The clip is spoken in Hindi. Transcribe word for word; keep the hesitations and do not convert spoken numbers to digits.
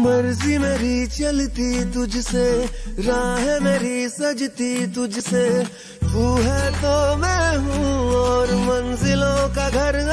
मर्जी मेरी चलती तुझसे, राह मेरी सजती तुझसे। तू है तो मैं हूँ और मंजिलों का घर